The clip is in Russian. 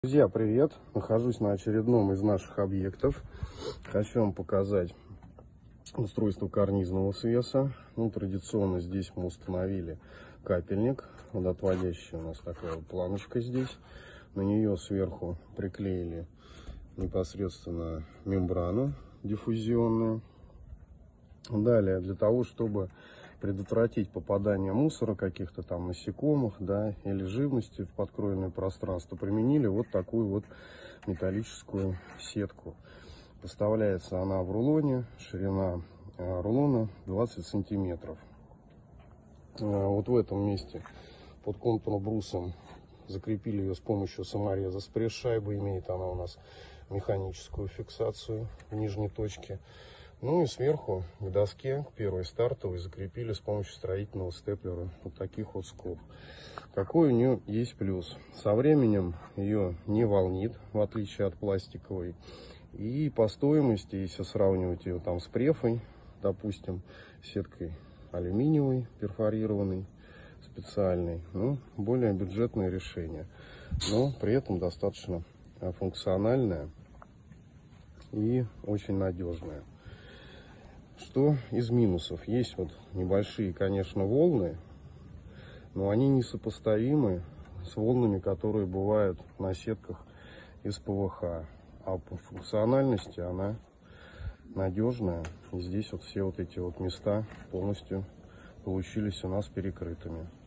Друзья, привет! Нахожусь на очередном из наших объектов. Хочу вам показать устройство карнизного свеса. Традиционно здесь мы установили капельник. Водоотводящая у нас такая вот планочка здесь. На нее сверху приклеили непосредственно мембрану диффузионную. Далее, для того, чтобы предотвратить попадание мусора, каких-то там насекомых, да, или живности в подкроенное пространство, применили вот такую вот металлическую сетку. Поставляется она в рулоне, ширина рулона 20 сантиметров. Вот в этом месте под контурным брусом закрепили ее с помощью самореза с пресс-шайбой. Имеет она у нас механическую фиксацию в нижней точке. Ну и сверху к доске, к первой стартовой, закрепили с помощью строительного степлера вот таких вот скоб. Какой у нее есть плюс? Со временем ее не волнит, в отличие от пластиковой. И по стоимости, если сравнивать ее там с префой, допустим, сеткой алюминиевой, перфорированной, специальной, более бюджетное решение. Но при этом достаточно функциональное и очень надежное. Что из минусов? Есть вот небольшие, конечно, волны, но они несопоставимы с волнами, которые бывают на сетках из ПВХ. А по функциональности она надежная. И здесь вот все вот эти вот места полностью получились у нас перекрытыми.